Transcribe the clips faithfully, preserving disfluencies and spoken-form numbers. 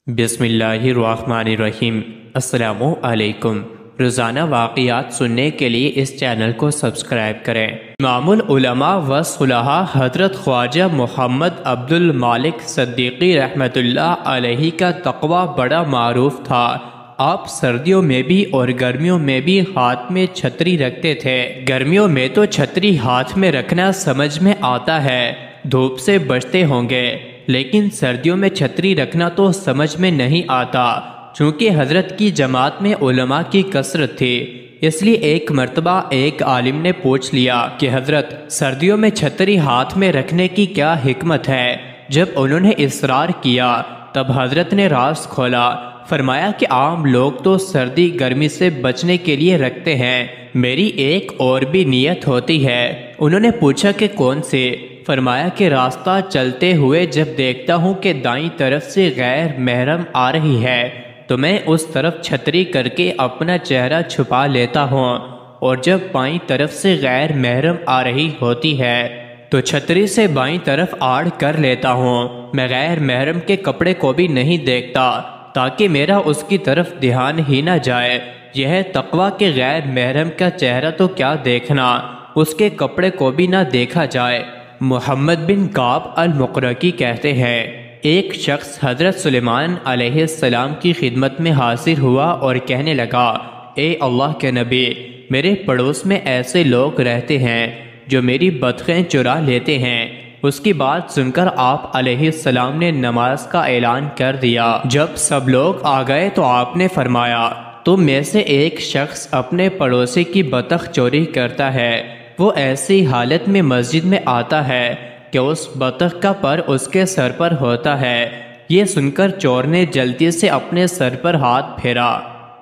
بسم اللہ الرحمن الرحیم۔ السلام علیکم۔ روزانہ واقعات سننے کے لیے اس چینل کو سبسکرائب کریں۔ امام العلماء و صلحاء حضرت خواجہ محمد عبد المالک صدیقی رحمۃ اللہ علیہ کا تقوی بڑا معروف تھا۔ آپ سردیوں میں بھی اور گرمیوں میں بھی ہاتھ میں چھتری رکھتے تھے۔ گرمیوں میں تو چھتری ہاتھ میں رکھنا سمجھ میں آتا ہے، دھوپ سے بچتے ہوں گے، لیکن سردیوں میں چھتری رکھنا تو سمجھ میں نہیں آتا، چونکہ حضرت کی جماعت میں علماء کی کثرت تھی۔ اس لیے ایک مرتبہ ایک عالم نے پوچھ لیا کہ حضرت سردیوں میں چھتری ہاتھ میں رکھنے کی کیا حکمت ہے؟ جب انہوں نے اصرار کیا تب حضرت نے راز کھولا، فرمایا کہ عام لوگ تو سردی گرمی سے بچنے کے لیے رکھتے ہیں، میری ایک اور بھی نیت ہوتی ہے۔ انہوں نے پوچھا کہ کون سے؟ فرمایا کہ راستہ چلتے ہوئے جب دیکھتا ہوں کہ دائیں طرف سے غیر محرم آ رہی ہے تو میں اس طرف چھتری کر کے اپنا چہرہ چھپا لیتا ہوں، اور جب بائیں طرف سے غیر محرم آ رہی ہوتی ہے تو چھتری سے بائیں طرف آڑ کر لیتا ہوں۔ میں غیر محرم کے کپڑے کو بھی نہیں دیکھتا تاکہ میرا اس کی طرف دھیان ہی نہ جائے۔ یہ ہے تقویٰ کہ غیر محرم کا چہرہ تو کیا دیکھنا، اس کے کپڑے کو بھی نہ دیکھا جائے۔ محمد بن کعب المقرکی کہتے ہیں، ایک شخص حضرت سلیمان علیہ السلام کی خدمت میں حاضر ہوا اور کہنے لگا، اے اللہ کے نبی، میرے پڑوس میں ایسے لوگ رہتے ہیں جو میری بطخیں چرا لیتے ہیں۔ اس کی بات سن کر آپ علیہ السلام نے نماز کا اعلان کر دیا۔ جب سب لوگ آ گئے تو آپ نے فرمایا، تم میں سے ایک شخص اپنے پڑوسی کی بطخ چوری کرتا ہے، وہ ایسی حالت میں مسجد میں آتا ہے کہ اس بطخ کا پر اس کے سر پر ہوتا ہے۔ یہ سن کر چور نے جلدی سے اپنے سر پر ہاتھ پھیرا۔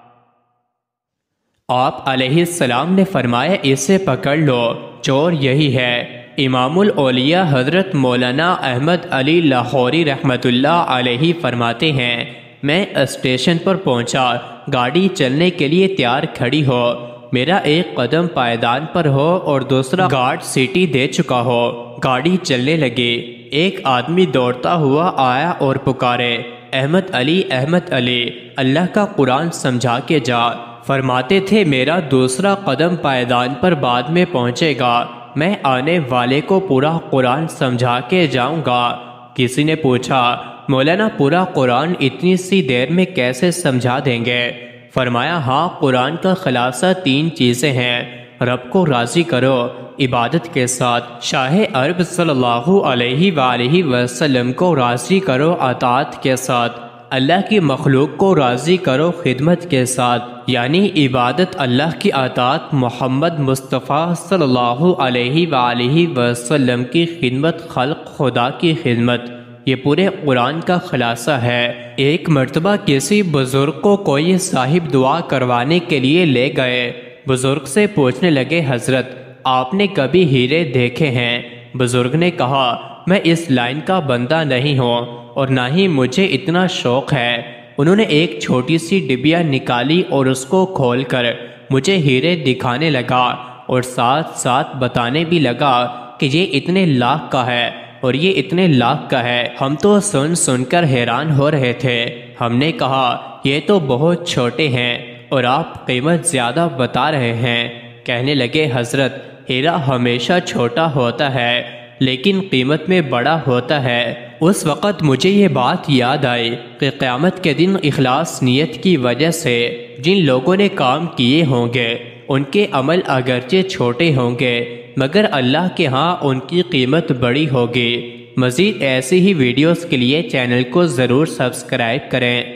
آپ علیہ السلام نے فرمایا، اسے پکڑ لو، چور یہی ہے۔ امام الاولیاء حضرت مولانا احمد علی لاہوری رحمۃ اللہ علیہ فرماتے ہیں، میں اسٹیشن پر پہنچا، گاڑی چلنے کے لیے تیار کھڑی ہو، میرا ایک قدم پائیدان پر ہو اور دوسرا گارڈ سیٹی دے چکا ہو، گاڑی چلنے لگی۔ ایک آدمی دوڑتا ہوا آیا اور پکارے، احمد علی احمد علی، اللہ کا قرآن سمجھا کے جا۔ فرماتے تھے، میرا دوسرا قدم پائیدان پر بعد میں پہنچے گا، میں آنے والے کو پورا قرآن سمجھا کے جاؤں گا۔ کسی نے پوچھا، مولانا پورا قرآن اتنی سی دیر میں کیسے سمجھا دیں گے؟ فرمایا، ہاں، قرآن کا خلاصہ تین چیزیں ہیں، رب کو راضی کرو عبادت کے ساتھ، شاہ عرب صلی اللہ علیہ وآلہ وسلم کو راضی کرو اطاعت کے ساتھ، اللہ کی مخلوق کو راضی کرو خدمت کے ساتھ، یعنی عبادت اللہ کی اطاعت، محمد مصطفیٰ صلی اللہ علیہ وآلہ وسلم کی خدمت، خلق خدا کی خدمت۔ یہ پورے قرآن کا خلاصہ ہے۔ ایک مرتبہ کسی بزرگ کو کوئی صاحب دعا کروانے کے لیے لے گئے۔ بزرگ سے پوچھنے لگے، حضرت آپ نے کبھی ہیرے دیکھے ہیں؟ بزرگ نے کہا، میں اس لائن کا بندہ نہیں ہوں اور نہ ہی مجھے اتنا شوق ہے۔ انہوں نے ایک چھوٹی سی ڈبیا نکالی اور اس کو کھول کر مجھے ہیرے دکھانے لگا اور ساتھ ساتھ بتانے بھی لگا کہ یہ اتنے لاکھ کا ہے اور یہ اتنے لاکھ کا ہے۔ ہم تو سن سن کر حیران ہو رہے تھے۔ ہم نے کہا، یہ تو بہت چھوٹے ہیں اور آپ قیمت زیادہ بتا رہے ہیں۔ کہنے لگے، حضرت ہیرا ہمیشہ چھوٹا ہوتا ہے لیکن قیمت میں بڑا ہوتا ہے۔ اس وقت مجھے یہ بات یاد آئی کہ قیامت کے دن اخلاص نیت کی وجہ سے جن لوگوں نے کام کیے ہوں گے ان کے عمل اگرچہ چھوٹے ہوں گے مگر اللہ کے ہاں ان کی قیمت بڑی ہوگی۔ مزید ایسی ہی ویڈیوز کے لیے چینل کو ضرور سبسکرائب کریں۔